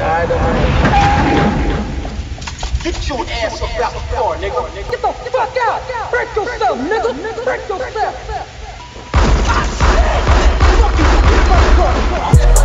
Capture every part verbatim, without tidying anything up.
Get your ass up out the floor, nigga. Get the fuck out. Break yourself, nigga. Break yourself. I said, fuck you, get my car.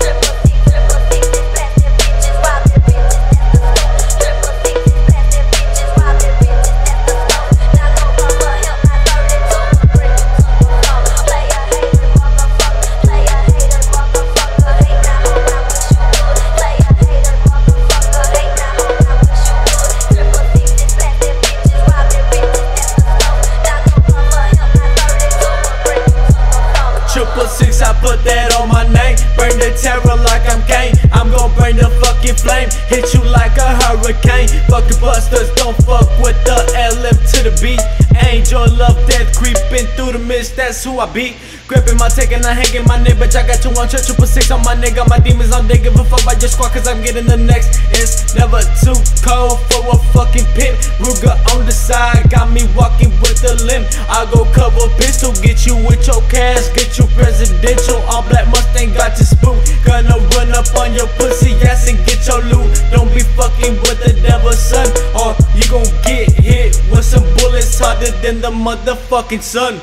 Six, I put that on my name. Burn the terror like I'm Kane. I'm gon' burn the fucking flame. Hit you like a hurricane. Fucking busters, don't fuck with the L M to the beat. Angel love death creeping through the mist, that's who I beat. Gripping my tick and I hanging my nigga, bitch. I got two on church, triple six on my nigga. My demons on they give a fuck about your squad, cause I'm getting the next. It's never too cold for a fucking pimp. Ruger on the side, got me walking with a limp. I go cover pistol, get you with your cash, get you presidential. All black Mustang got you spooked. Gonna run up on your pussy ass and get your loot. Don't be fucking with the devil, son, or you gon' get hit with some bullets harder than the motherfucking sun.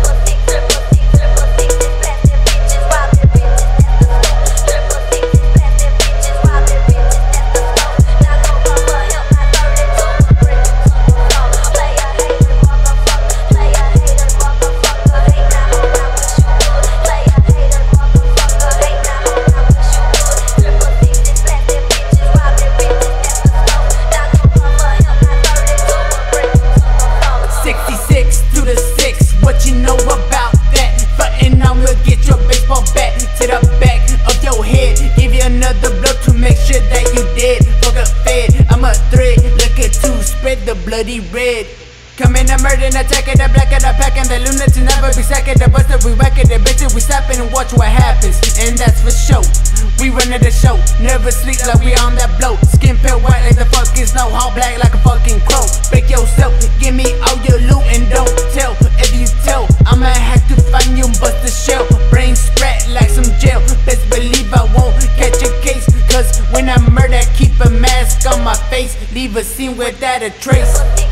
What you know about that? Button on will get your baseball bat to the back of your head. Give you another blow to make sure that you dead. Fuck up fed, I'm a thread. Look at two, spread the bloody red. Coming to murder and attacking the black of the pack, and the lunatics never be second. The buster we whacking, the bitches we slapping and watch what happens. And that's for show. We running the show, never sleep like we on that blow. Skin pale white like the fucking snow, all black like a fucking crow. Break yourself, give me all your loot and don't tell. If you tell, I'ma have to find you and bust the shell. Brain spread like some gel. Best believe I won't catch a case, cause when I murder, keep a mask on my face. Leave a scene without a trace.